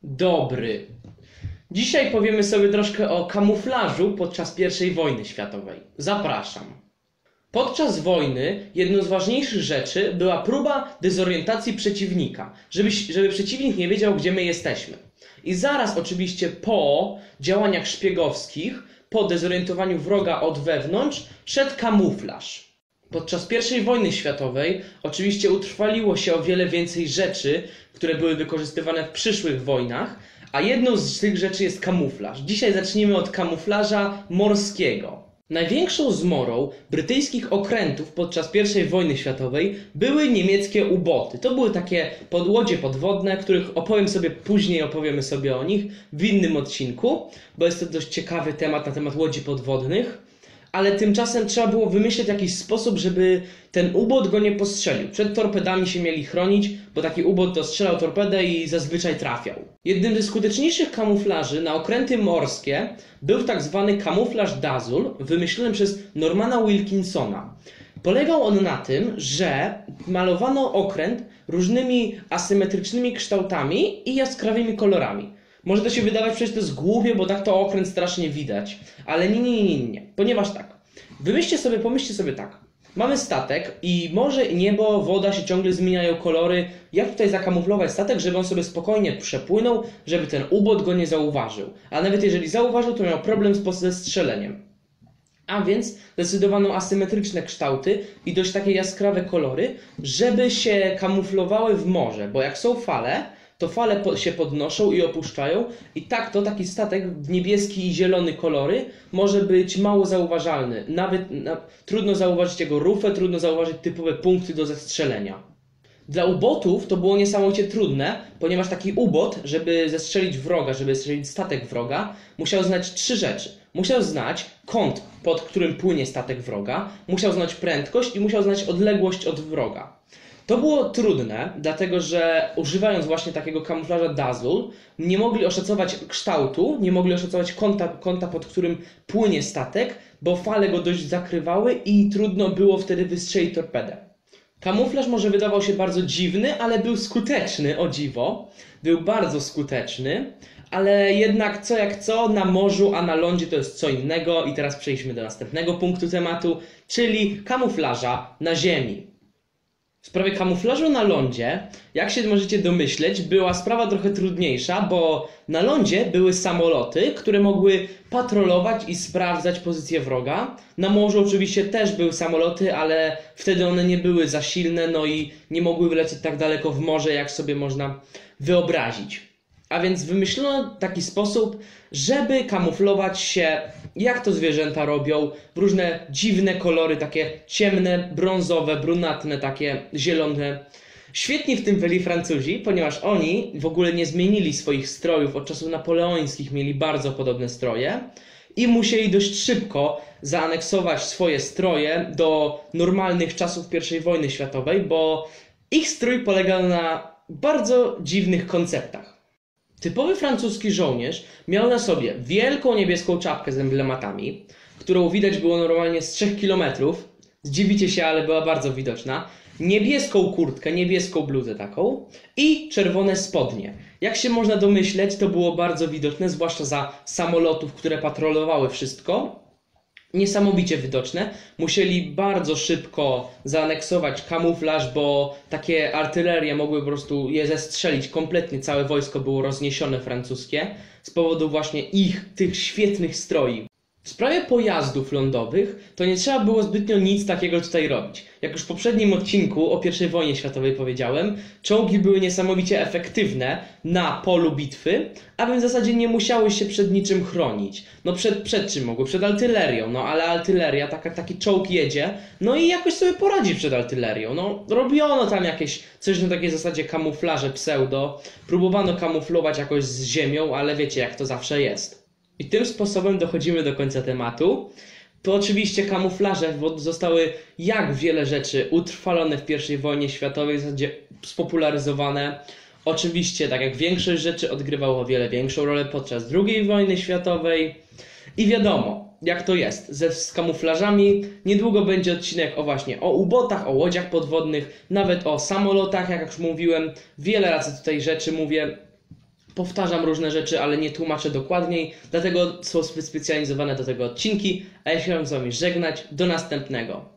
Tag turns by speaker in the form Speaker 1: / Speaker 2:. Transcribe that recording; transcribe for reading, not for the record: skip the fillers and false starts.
Speaker 1: Dobry. Dzisiaj powiemy sobie troszkę o kamuflażu podczas I wojny światowej. Zapraszam. Podczas wojny jedną z ważniejszych rzeczy była próba dezorientacji przeciwnika, żeby przeciwnik nie wiedział, gdzie my jesteśmy. I zaraz oczywiście po działaniach szpiegowskich, po dezorientowaniu wroga od wewnątrz, szedł kamuflaż. Podczas I wojny światowej oczywiście utrwaliło się o wiele więcej rzeczy, które były wykorzystywane w przyszłych wojnach, a jedną z tych rzeczy jest kamuflaż. Dzisiaj zacznijmy od kamuflaża morskiego. Największą zmorą brytyjskich okrętów podczas I wojny światowej były niemieckie uboty. To były takie łodzie podwodne, których opowiem sobie później, opowiemy sobie o nich w innym odcinku, bo jest to dość ciekawy temat na temat łodzi podwodnych. Ale tymczasem trzeba było wymyślić jakiś sposób, żeby ten ubot go nie postrzelił. Przed torpedami się mieli chronić, bo taki ubot to strzelał torpedę i zazwyczaj trafiał. Jednym ze skuteczniejszych kamuflaży na okręty morskie był tak zwany kamuflaż Dazzle, wymyślony przez Normana Wilkinsona. Polegał on na tym, że malowano okręt różnymi asymetrycznymi kształtami i jaskrawymi kolorami. Może to się wydawać, przecież to jest głupie, bo tak to okręt strasznie widać. Ale nie. Ponieważ tak, pomyślcie sobie tak. Mamy statek i morze, niebo, woda się ciągle zmieniają kolory. Jak tutaj zakamuflować statek, żeby on sobie spokojnie przepłynął, żeby ten ubot go nie zauważył. A nawet jeżeli zauważył, to miał problem ze strzeleniem. A więc zdecydowano asymetryczne kształty i dość takie jaskrawe kolory, żeby się kamuflowały w morze. Bo jak są fale, to fale się podnoszą i opuszczają i taki statek w niebieski i zielony kolory może być mało zauważalny. Trudno zauważyć jego rufę, trudno zauważyć typowe punkty do zestrzelenia. Dla ubotów to było niesamowicie trudne, ponieważ taki ubot, żeby zestrzelić wroga, żeby zestrzelić statek wroga, musiał znać 3 rzeczy. Musiał znać kąt, pod którym płynie statek wroga, musiał znać prędkość i musiał znać odległość od wroga. To było trudne, dlatego że używając właśnie takiego kamuflaża Dazzle nie mogli oszacować kształtu, nie mogli oszacować kąta, pod którym płynie statek, bo fale go dość zakrywały i trudno było wtedy wystrzelić torpedę. Kamuflaż może wydawał się bardzo dziwny, ale był skuteczny, o dziwo. Był bardzo skuteczny, ale jednak co jak co, na morzu, a na lądzie to jest co innego. I teraz przejdźmy do następnego punktu tematu, czyli kamuflaża na ziemi. W sprawie kamuflażu na lądzie, jak się możecie domyśleć, była sprawa trochę trudniejsza, bo na lądzie były samoloty, które mogły patrolować i sprawdzać pozycję wroga. Na morzu oczywiście też były samoloty, ale wtedy one nie były za silne, no i nie mogły wylecieć tak daleko w morze, jak sobie można wyobrazić. A więc wymyślono taki sposób, żeby kamuflować się, jak to zwierzęta robią, w różne dziwne kolory, takie ciemne, brązowe, brunatne, takie zielone. Świetnie w tym byli Francuzi, ponieważ oni w ogóle nie zmienili swoich strojów od czasów napoleońskich, mieli bardzo podobne stroje i musieli dość szybko zaaneksować swoje stroje do normalnych czasów I wojny światowej, bo ich strój polegał na bardzo dziwnych konceptach. Typowy francuski żołnierz miał na sobie wielką niebieską czapkę z emblematami, którą widać było normalnie z 3 km. Zdziwicie się, ale była bardzo widoczna. Niebieską kurtkę, niebieską bluzę taką i czerwone spodnie. Jak się można domyśleć, to było bardzo widoczne, zwłaszcza za samolotów, które patrolowały wszystko. Niesamowicie widoczne. Musieli bardzo szybko zaaneksować kamuflaż, bo takie artylerie mogły po prostu je zestrzelić. Kompletnie całe wojsko było rozniesione francuskie z powodu właśnie tych świetnych stroi. W sprawie pojazdów lądowych to nie trzeba było zbytnio nic takiego tutaj robić. Jak już w poprzednim odcinku o I wojnie światowej powiedziałem, czołgi były niesamowicie efektywne na polu bitwy, a więc w zasadzie nie musiały się przed niczym chronić. No przed czym mogły? Przed artylerią, no ale artyleria, taki czołg jedzie, no i jakoś sobie poradzi przed artylerią. No robiono tam coś na takiej zasadzie kamuflaże pseudo, próbowano kamuflować jakoś z ziemią, ale wiecie jak to zawsze jest. I tym sposobem dochodzimy do końca tematu. To oczywiście kamuflaże zostały jak wiele rzeczy utrwalone w I wojnie światowej, w zasadzie spopularyzowane. Oczywiście, tak jak większość rzeczy, odgrywało o wiele większą rolę podczas II wojny światowej. I wiadomo, jak to jest z kamuflażami. Niedługo będzie odcinek o ubotach, o łodziach podwodnych, nawet o samolotach, jak już mówiłem. Wiele razy tutaj rzeczy mówię. powtarzam różne rzeczy, ale nie tłumaczę dokładniej, dlatego są specjalizowane do tego odcinki, a ja się mam z Wami żegnać. Do następnego.